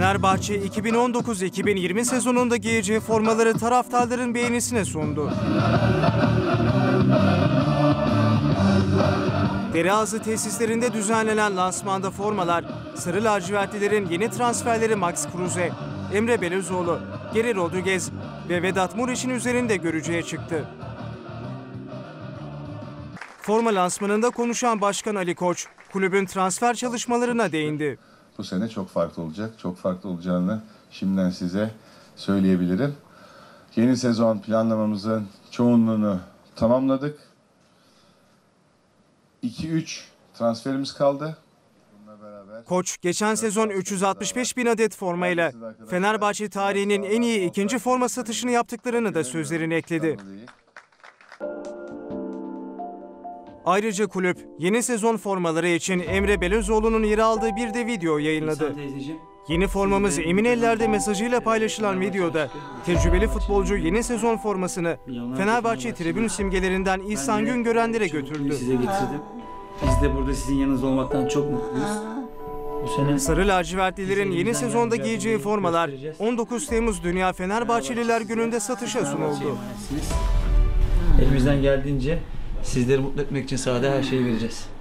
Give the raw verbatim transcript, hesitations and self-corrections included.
Fenerbahçe iki bin on dokuz iki bin yirmi sezonunda giyeceği formaları taraftarların beğenisine sundu. Dereazı tesislerinde düzenlenen lansmanda formalar, Sarı lacivertlilerin yeni transferleri Max Kruse, Emre Belözoğlu, Geri Rodriguez ve Vedat Muriç'in üzerinde görücüye çıktı. Forma lansmanında konuşan Başkan Ali Koç, kulübün transfer çalışmalarına değindi. Bu sene çok farklı olacak. Çok farklı olacağını şimdiden size söyleyebilirim. Yeni sezon planlamamızın çoğunluğunu tamamladık. iki üç transferimiz kaldı. Koç, geçen sezon üç yüz altmış beş bin adet formayla Fenerbahçe tarihinin en iyi ikinci forma satışını yaptıklarını da sözlerine ekledi. Ayrıca kulüp yeni sezon formaları için Emre Belözoğlu'nun yer aldığı bir de video yayınladı. Yeni formamız emin ellerde mesajıyla paylaşılan videoda tecrübeli futbolcu yeni sezon formasını Fenerbahçe tribün simgelerinden İhsan Güngörenler'e götürdü. Size getirdim. Biz de burada sizin yanınızda olmaktan çok mutluyuz. Bu sene Sarı lacivertlilerin yeni sezonda giyeceği formalar on dokuz Temmuz Dünya Fenerbahçeliler Günü'nde satışa sunuldu. Elimizden geldiğince sizleri mutlu etmek için sahada her şeyi vereceğiz.